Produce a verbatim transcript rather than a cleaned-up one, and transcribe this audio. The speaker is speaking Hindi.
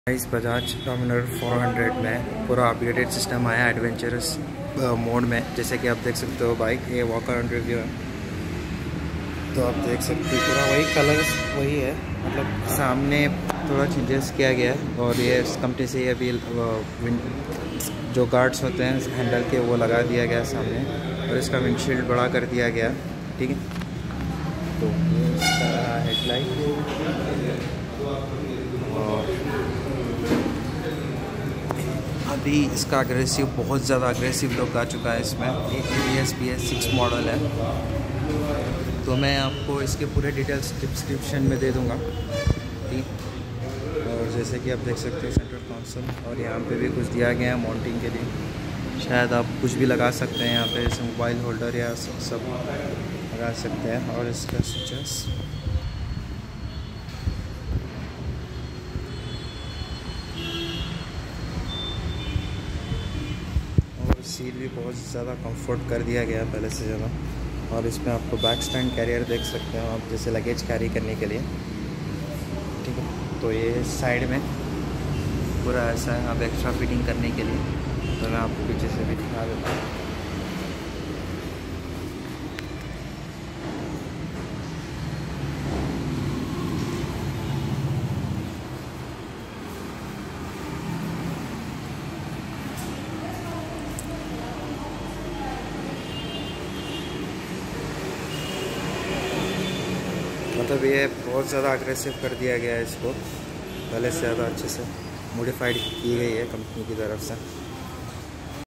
इस बजाज डोमिनर चार सौ में पूरा अपग्रेडेड सिस्टम आया एडवेंचरस मोड में। जैसे कि आप देख सकते हो बाइक ये वॉक अराउंड रिव्यू है, तो आप देख सकते हो पूरा वही कलर वही है, मतलब सामने थोड़ा चेंजेस किया गया है। और ये इस कंपनी से अभी जो गार्ड्स होते हैं हैंडल के वो लगा दिया गया सामने, और इसका विंडशील्ड बड़ा कर दिया गया। ठीक है, तो ये इसका हेडलाइट और अभी इसका अग्रेसिव बहुत ज़्यादा अग्रेसिव लुक आ चुका है इसमें। A B S P S six model है, तो मैं आपको इसके पूरे डिटेल्स डिस्क्रिप्शन में दे दूंगा। ठीक, और जैसे कि आप देख सकते हो सेंट्रल कंसोल, और यहाँ पे भी कुछ दिया गया है माउंटिंग के लिए। शायद आप कुछ भी लगा सकते हैं यहाँ पे, जैसे मोबाइल होल्डर या सब लगा सकते हैं। और इसका स्विचेस सीट भी बहुत ज़्यादा कंफर्ट कर दिया गया है पहले से ज़्यादा। और इसमें आपको बैक स्टैंड कैरियर देख सकते हो आप, जैसे लगेज कैरी करने के लिए। ठीक है, तो ये साइड में पूरा ऐसा है आप एक्स्ट्रा फिटिंग करने के लिए। तो मैं आपको पीछे से भी दिखा देता हूँ। मतलब ये बहुत ज़्यादा अग्रेसिव कर दिया गया है इसको, पहले से ज़्यादा अच्छे से मॉडिफाइड की गई है कंपनी की तरफ से।